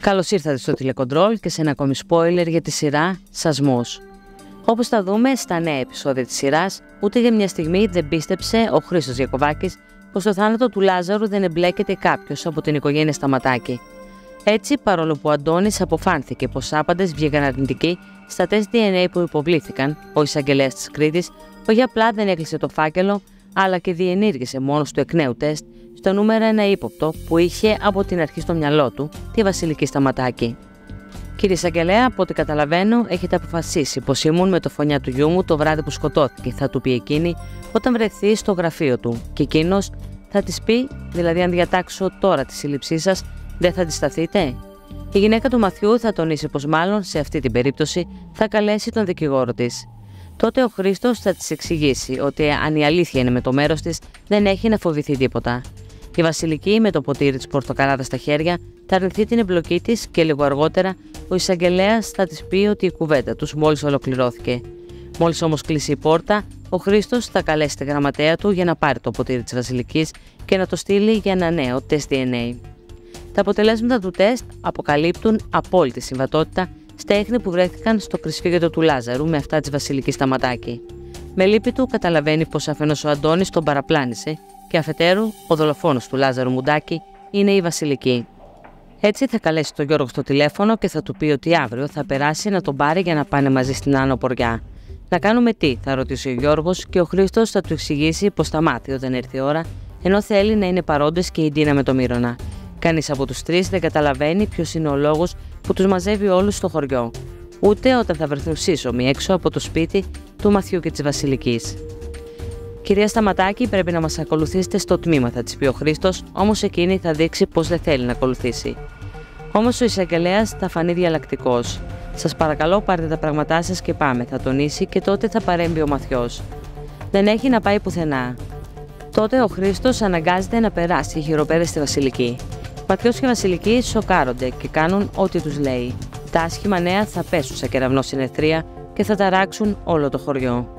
Καλώς ήρθατε στο τηλεκοντρόλ και σε ένα ακόμη spoiler για τη σειρά Σασμός. Όπως θα δούμε στα νέα επεισόδια της σειράς, ούτε για μια στιγμή δεν πίστεψε ο Χρήστος Γιακοβάκης πως στο θάνατο του Λάζαρου δεν εμπλέκεται κάποιος από την οικογένεια Σταματάκη. Έτσι, παρόλο που ο Αντώνης αποφάνθηκε πως άπαντες βγήκαν αρνητικοί στα τεστ DNA που υποβλήθηκαν, ο εισαγγελέας της Κρήτης, όχι απλά δεν έκλεισε το φάκελο, αλλά και διενήργησε μόνος του εκ νέου τεστ στο νούμερο 1 ύποπτο που είχε από την αρχή στο μυαλό του, τη Βασιλική Σταματάκη. Κύριε Εισαγγελέα, από ό,τι καταλαβαίνω, έχετε αποφασίσει πως ήμουν με το φωνιά του γιού μου το βράδυ που σκοτώθηκε, θα του πει εκείνη όταν βρεθεί στο γραφείο του, και εκείνος θα της πει, δηλαδή αν διατάξω τώρα τη σύλληψή σας, δεν θα αντισταθείτε. Η γυναίκα του Μαθιού θα τονίσει πως μάλλον σε αυτή την περίπτωση θα καλέσει τον δικηγόρο της. Τότε ο Χρήστος θα της εξηγήσει ότι αν η αλήθεια είναι με το μέρος της, δεν έχει να φοβηθεί τίποτα. Η Βασιλική, με το ποτήρι της πορτοκαλάδας στα χέρια, θα αρνηθεί την εμπλοκή της και λίγο αργότερα ο εισαγγελέας θα της πει ότι η κουβέντα τους μόλις ολοκληρώθηκε. Μόλις όμως κλείσει η πόρτα, ο Χρήστος θα καλέσει τη γραμματέα του για να πάρει το ποτήρι της Βασιλικής και να το στείλει για ένα νέο τεστ DNA. Τα αποτελέσματα του τεστ αποκαλύπτουν απόλυτη συμβατότητα στα ίχνη που βρέθηκαν στο κρυσφύγετο του Λάζαρου με αυτά της Βασιλικής Σταματάκη. Με λύπη του καταλαβαίνει πως αφενός ο Αντώνης τον παραπλάνησε και αφετέρου ο δολοφόνος του Λάζαρου Μουντάκη είναι η Βασιλική. Έτσι θα καλέσει τον Γιώργο στο τηλέφωνο και θα του πει ότι αύριο θα περάσει να τον πάρει για να πάνε μαζί στην Άνω Ποριά. Να κάνουμε τι, θα ρωτήσει ο Γιώργος, και ο Χρήστος θα του εξηγήσει πως θα μάθει όταν έρθει η ώρα, ενώ θέλει να είναι παρόντες και η Ντίνα με το Μύρονα. Κανείς από τους τρεις δεν καταλαβαίνει ποιος είναι ο λόγος που τους μαζεύει όλους στο χωριό, ούτε όταν θα βρεθούν σύσσωμοι έξω από το σπίτι του Μαθιού και της Βασιλικής. Κυρία Σταματάκη, πρέπει να μας ακολουθήσετε στο τμήμα, θα της πει ο Χρήστος, όμως εκείνη θα δείξει πως δεν θέλει να ακολουθήσει. Όμως ο εισαγγελέας θα φανεί διαλλακτικός. Σας παρακαλώ, πάρτε τα πράγματά σας και πάμε, θα τονίσει, και τότε θα παρέμβει ο Μαθιός. Δεν έχει να πάει πουθενά. Τότε ο Χρήστος αναγκάζεται να περάσει χειροπέδες στη Βασιλική. Μαθιός και Βασιλική σοκάρονται και κάνουν ό,τι τους λέει. Τα άσχημα νέα θα πέσουν σε κεραυνό συνεθρία και θα ταράξουν όλο το χωριό.